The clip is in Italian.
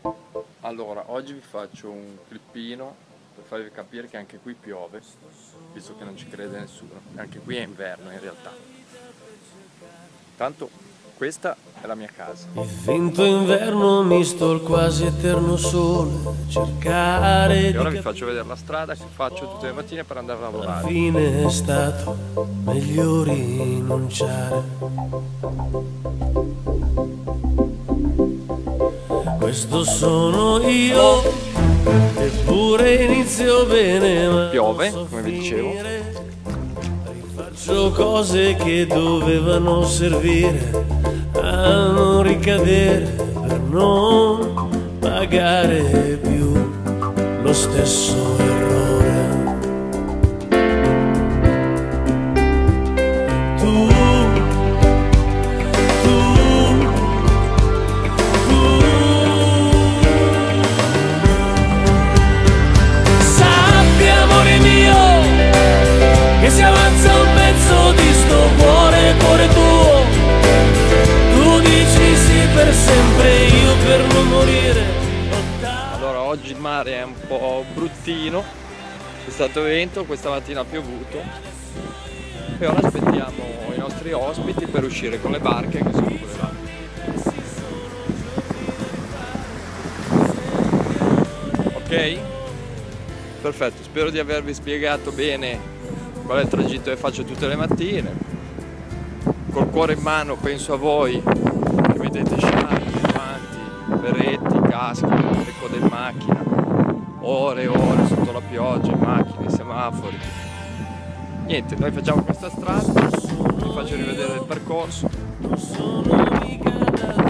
Allora, oggi vi faccio un clippino per farvi capire che anche qui piove, visto che non ci crede nessuno. Anche qui è inverno in realtà. Tanto questa è la mia casa. Il finto inverno misto al quasi eterno sole, cercare E ora vi di faccio vedere la strada che faccio tutte le mattine per andare a alla lavorare. fine è stato meglio rinunciare. Questo sono io, eppure inizio bene, ma Piove, non so come vi dicevo. finire. Rifaccio cose che dovevano servire a non ricadere, per non pagare più lo stesso errore. Sappi, amore mio, che si avanza un pezzo di sto cuore, cuore tuo. Tu dici sì per sempre, io per non morire. Allora, oggi il mare è un po' bruttino, c'è stato vento, questa mattina ha piovuto e ora aspettiamo i nostri ospiti per uscire con le barche che sono quelle là. Ok? Perfetto, spero di avervi spiegato bene qual è il tragitto che faccio tutte le mattine. Col cuore in mano penso a voi che mettete sciarpe, guanti, berretti, casco, le code in macchina, ore e ore sotto la pioggia, in macchina, i semafori. Niente, noi facciamo questa strada, vi faccio rivedere il percorso. Non sono mica da